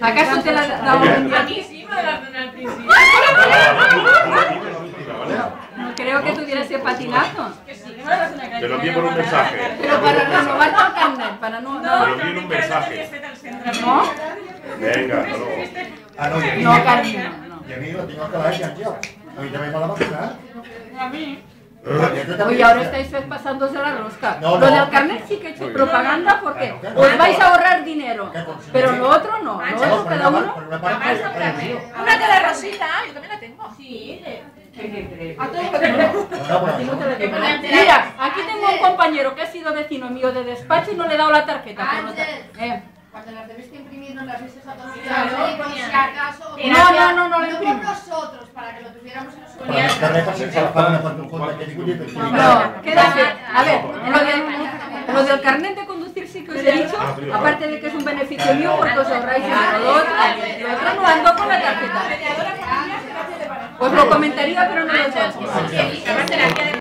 ¿Acaso te la ha dado un día? A mí sí me la dan al principio. No creo que tuviera ese patinazo. Que sí, que me la das una Te lo envío por un mensaje. Pero para renovar el carnet, para no... Te lo envío en un mensaje. ¿No? Venga, hasta luego. Ah, no, No, Carmen, no. Y a mí lo tengo que dar ya, tío. A mí también me la vacuna. A mí. Oye, ahora estáis pasándose la rosca. No, Lo no. del carnet sí que he hecho propaganda porque Claro, claro. os vais a ahorrar dinero. Pero lo otro no. Lo otro Vamos, cada uno... por una parte, Una de la Rosita, yo también la tengo. Sí, A todos Mira, aquí tengo un compañero que ha sido vecino mío de despacho y no le he dado la tarjeta. por lo tanto, Cuando las debes que imprimir, no las vistes a todos Claro, por si acaso. No lo por imprimimos. nosotros, para que lo tuviéramos en los Para las carretas se trabajaban en cuanto junta que digo, No, quédate. A ver, lo del carnet de conducir sí que os he dicho, aparte de que es un beneficio mío porque os ahorráis dinero. Lo otro no ando con la tarjeta. Os lo comentaría, pero no lo he hecho.